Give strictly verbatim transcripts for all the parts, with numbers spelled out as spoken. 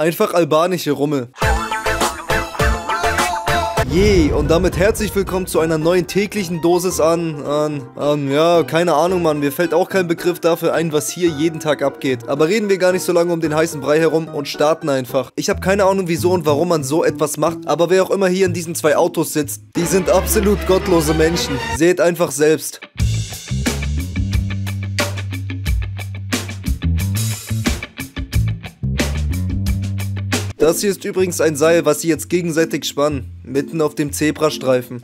Einfach albanische Rummel. Je, und damit herzlich willkommen zu einer neuen täglichen Dosis an, an, an, ja, keine Ahnung, Mann, mir fällt auch kein Begriff dafür ein, was hier jeden Tag abgeht. Aber reden wir gar nicht so lange um den heißen Brei herum und starten einfach. Ich habe keine Ahnung, wieso und warum man so etwas macht, aber wer auch immer hier in diesen zwei Autos sitzt, die sind absolut gottlose Menschen. Seht einfach selbst. Das hier ist übrigens ein Seil, was sie jetzt gegenseitig spannen. Mitten auf dem Zebrastreifen.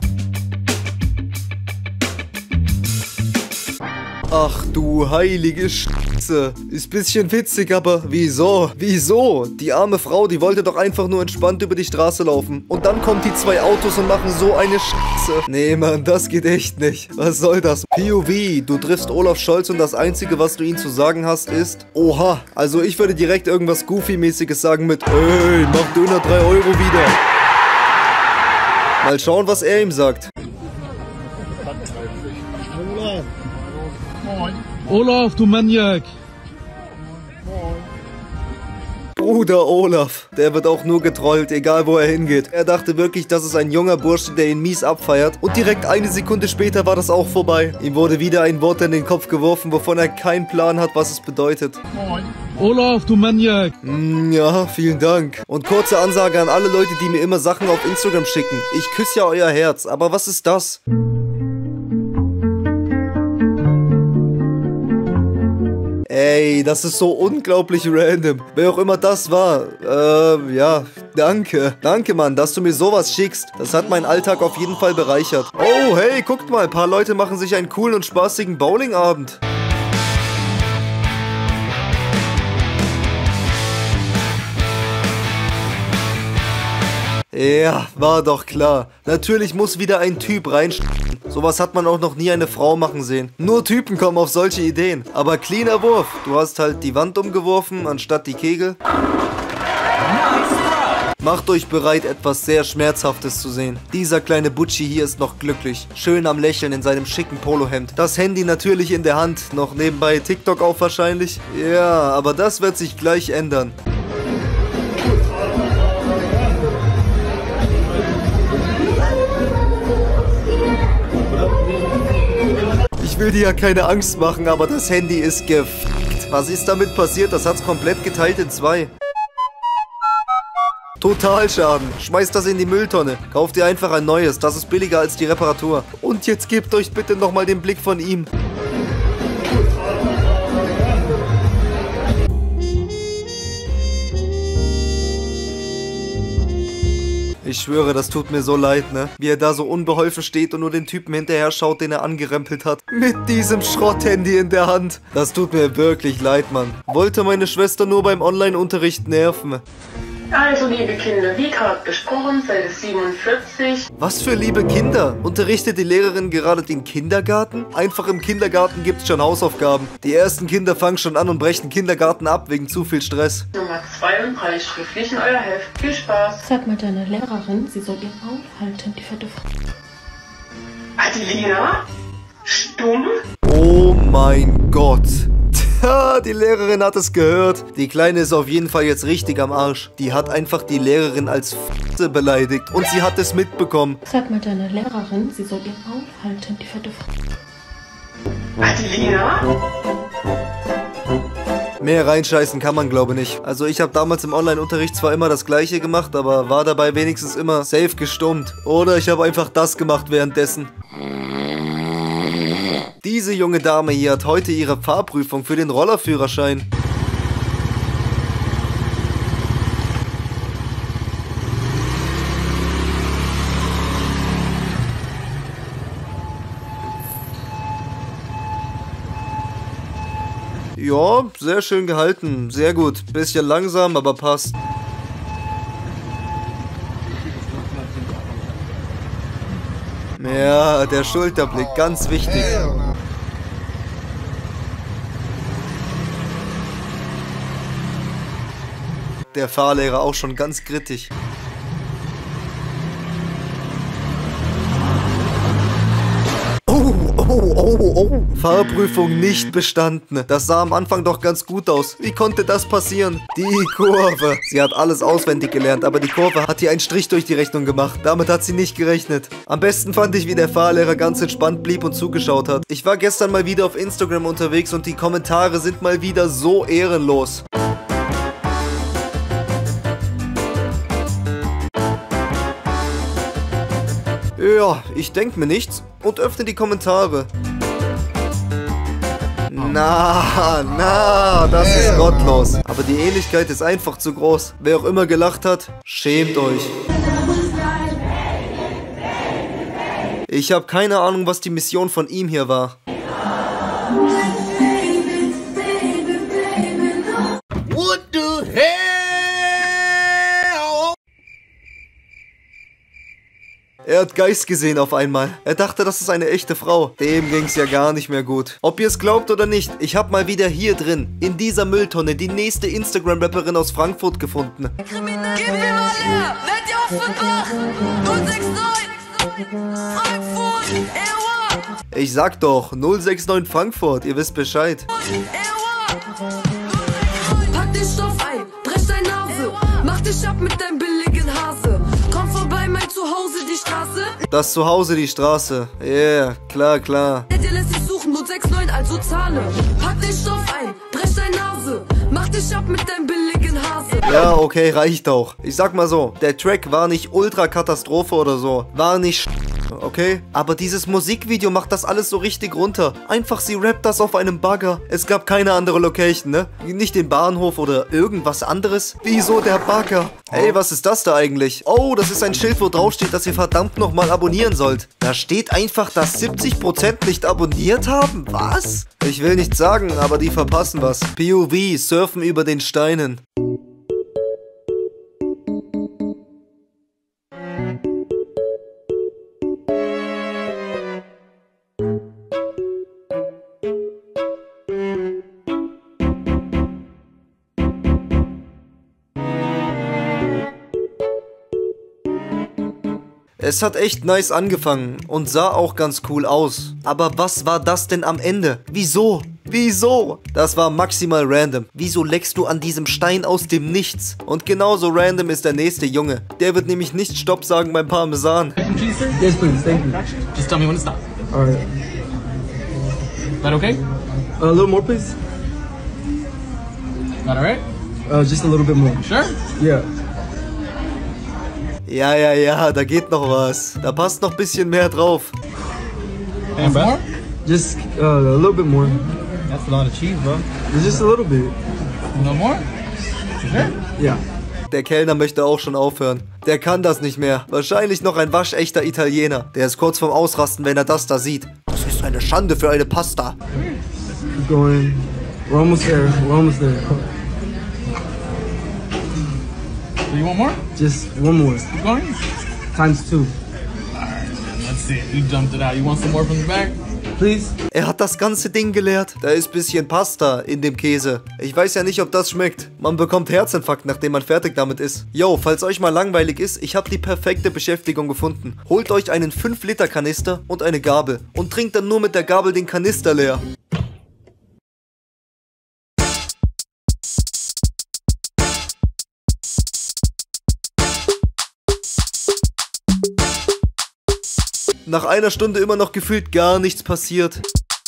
Ach du heilige Scheiße. Ist bisschen witzig, aber wieso? Wieso? Die arme Frau, die wollte doch einfach nur entspannt über die Straße laufen. Und dann kommen die zwei Autos und machen so eine Scheiße. Nee, Mann, das geht echt nicht. Was soll das? P O V, du triffst Olaf Scholz und das Einzige, was du ihm zu sagen hast, ist oha. Also ich würde direkt irgendwas Goofy-mäßiges sagen mit ey, mach Döner drei Euro wieder. Mal schauen, was er ihm sagt. Olaf, du Maniak! Bruder Olaf, der wird auch nur getrollt, egal wo er hingeht. Er dachte wirklich, das ist ein junger Bursche, der ihn mies abfeiert. Und direkt eine Sekunde später war das auch vorbei. Ihm wurde wieder ein Wort in den Kopf geworfen, wovon er keinen Plan hat, was es bedeutet. Moin. Olaf, du Maniak! Mm, ja, vielen Dank. Und kurze Ansage an alle Leute, die mir immer Sachen auf Instagram schicken. Ich küsse ja euer Herz, aber was ist das? Ey, das ist so unglaublich random. Wer auch immer das war. Äh, ja, danke. Danke, Mann, dass du mir sowas schickst. Das hat meinen Alltag auf jeden Fall bereichert. Oh, hey, guckt mal. Ein paar Leute machen sich einen coolen und spaßigen Bowlingabend. Ja, war doch klar. Natürlich muss wieder ein Typ reinstecken. Sowas hat man auch noch nie eine Frau machen sehen. Nur Typen kommen auf solche Ideen. Aber cleaner Wurf. Du hast halt die Wand umgeworfen, anstatt die Kegel. Macht euch bereit, etwas sehr Schmerzhaftes zu sehen. Dieser kleine Butschi hier ist noch glücklich. Schön am Lächeln in seinem schicken Polohemd. Das Handy natürlich in der Hand. Noch nebenbei TikTok auch wahrscheinlich. Ja, aber das wird sich gleich ändern. Ich will dir ja keine Angst machen, aber das Handy ist gefickt. Was ist damit passiert? Das hat's komplett geteilt in zwei. Totalschaden. Schmeißt das in die Mülltonne. Kauft ihr einfach ein neues. Das ist billiger als die Reparatur. Und jetzt gebt euch bitte nochmal den Blick von ihm. Ich schwöre, das tut mir so leid, ne? Wie er da so unbeholfen steht und nur den Typen hinterher schaut, den er angerempelt hat. Mit diesem Schrotthandy in der Hand. Das tut mir wirklich leid, Mann. Wollte meine Schwester nur beim Online-Unterricht nerven. Also, liebe Kinder, wie gerade besprochen, Seite siebenundvierzig. Was für liebe Kinder? Unterrichtet die Lehrerin gerade den Kindergarten? Einfach im Kindergarten gibt's schon Hausaufgaben. Die ersten Kinder fangen schon an und brechen Kindergarten ab wegen zu viel Stress. Nummer zwei und drei schriftlich in euer Heft. Viel Spaß. Sag mal deiner Lehrerin, sie soll ihr Maul halten, die fette Frau. Adelina? Stumm? Oh mein Gott. Die Lehrerin hat es gehört. Die Kleine ist auf jeden Fall jetzt richtig am Arsch. Die hat einfach die Lehrerin als F***e beleidigt. Und sie hat es mitbekommen. Sag mal deiner Lehrerin, sie soll ihr Maul halten, die fette Frau. Adelina? Mehr reinscheißen kann man, glaube ich, nicht. Also ich habe damals im Online-Unterricht zwar immer das Gleiche gemacht, aber war dabei wenigstens immer safe gestummt. Oder ich habe einfach das gemacht währenddessen. Diese junge Dame hier hat heute ihre Fahrprüfung für den Rollerführerschein. Ja, sehr schön gehalten. Sehr gut. Bisschen langsam, aber passt. Ja, der Schulterblick, ganz wichtig. Der Fahrlehrer auch schon ganz kritisch. Oh, oh, Oh, oh. Fahrprüfung nicht bestanden. Das sah am Anfang doch ganz gut aus. Wie konnte das passieren? Die Kurve. Sie hat alles auswendig gelernt, aber die Kurve hat ihr einen Strich durch die Rechnung gemacht. Damit hat sie nicht gerechnet. Am besten fand ich, wie der Fahrlehrer ganz entspannt blieb und zugeschaut hat. Ich war gestern mal wieder auf Instagram unterwegs und die Kommentare sind mal wieder so ehrenlos. Ja, ich denke mir nichts und öffne die Kommentare. Na, na, das ist gottlos. Aber die Ähnlichkeit ist einfach zu groß. Wer auch immer gelacht hat, schämt euch. Ich habe keine Ahnung, was die Mission von ihm hier war. What the hell? Er hat Geist gesehen auf einmal. Er dachte, das ist eine echte Frau. Dem ging's ja gar nicht mehr gut. Ob ihr es glaubt oder nicht, ich habe mal wieder hier drin, in dieser Mülltonne, die nächste Instagram-Rapperin aus Frankfurt gefunden. Gib mir mal her! Werd ihr Offenbach! null sechs neun! Frankfurt! Erwa! Ich sag doch, null sechs neun Frankfurt, ihr wisst Bescheid. Erwa! Pack den Stoff ein, brech deine Nase, mach dich ab mit deinem billigen Hase. Komm vorbei, mein Zuhause, die Straße. Das Zuhause, die Straße. Yeah, klar, klar. Der dir lässt sich suchen, null sechs neun, also zahle. Pack den Stoff ein, brech deine Nase, mach dich ab mit deinem billigen Hase. Ja, okay, reicht auch. Ich sag mal so, der Track war nicht Ultra-Katastrophe oder so. War nicht okay? Aber dieses Musikvideo macht das alles so richtig runter. Einfach, sie rappt das auf einem Bagger. Es gab keine andere Location, ne? Nicht den Bahnhof oder irgendwas anderes. Wieso der Bagger? Ey, was ist das da eigentlich? Oh, das ist ein Schild, wo drauf steht, dass ihr verdammt nochmal abonnieren sollt. Da steht einfach, dass siebzig Prozent nicht abonniert haben. Was? Ich will nichts sagen, aber die verpassen was. P O V, surfen über den Steinen. Es hat echt nice angefangen und sah auch ganz cool aus. Aber was war das denn am Ende? Wieso? Wieso? Das war maximal random. Wieso leckst du an diesem Stein aus dem Nichts? Und genauso random ist der nächste Junge. Der wird nämlich nicht Stopp sagen beim Parmesan. Yes, please. Thank you. Just tell me when to stop. All right. Is that okay? Uh, a little more, please. That all right? Uh, just a little bit more. Sure? Yeah. Ja, ja, ja, da geht noch was. Da passt noch ein bisschen mehr drauf. And more? Just uh, a little bit more. That's a lot of cheese, bro. Just a little bit. No more? Sure? Yeah. Der Kellner möchte auch schon aufhören. Der kann das nicht mehr. Wahrscheinlich noch ein waschechter Italiener. Der ist kurz vorm Ausrasten, wenn er das da sieht. Das ist eine Schande für eine Pasta. Keep going. We're almost there. We're almost there. Do you want more? Just one more. Keep going? Times two. Alright, let's see. You dumped it out. You want some more from the back? Please. Er hat das ganze Ding geleert. Da ist ein bisschen Pasta in dem Käse. Ich weiß ja nicht, ob das schmeckt. Man bekommt Herzinfarkt, nachdem man fertig damit ist. Yo, falls euch mal langweilig ist, ich habe die perfekte Beschäftigung gefunden. Holt euch einen fünf Liter Kanister und eine Gabel und trinkt dann nur mit der Gabel den Kanister leer. Nach einer Stunde immer noch gefühlt gar nichts passiert.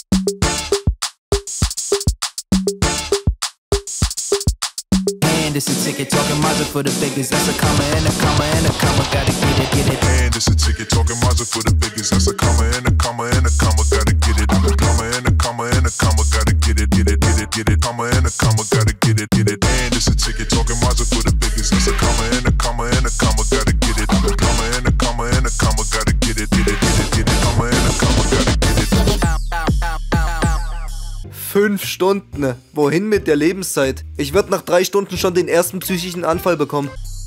And it's a ticket talking Mazda for the biggest. That's a comma and a comma and a comma. Gotta get it, get it. And it's a ticket talking Mazda for the biggest. That's a comma and a comma and a comma. Gotta get it. A comma and a comma and a comma. Gotta get it, get it, get it, get it. Comma and a comma. Gotta get it, get it. And it's a ticket talking Mazda for the biggest. That's a comma and a comma and a comma. Gotta get it. A comma and a comma and a comma. Gotta get it, get it, get it, get it. Comma and a comma. Gotta get it. Fünf Stunden. Wohin mit der Lebenszeit? Ich würde nach drei Stunden schon den ersten psychischen Anfall bekommen.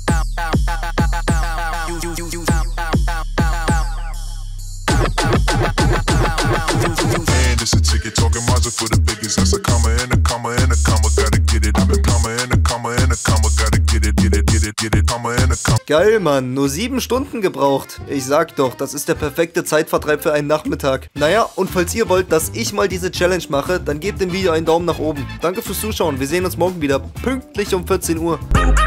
And it's a ticket talking Mazda for the biggest. That's a comma and a comma and a comma. Gotta get it. A comma and a comma and a comma. Gotta get it, get it, get it, get it. Comma and a comma. Geil, Mann. Nur sieben Stunden gebraucht. Ich sag doch, das ist der perfekte Zeitvertreib für einen Nachmittag. Naja, und falls ihr wollt, dass ich mal diese Challenge mache, dann gebt dem Video einen Daumen nach oben. Danke fürs Zuschauen. Wir sehen uns morgen wieder. Pünktlich um vierzehn Uhr.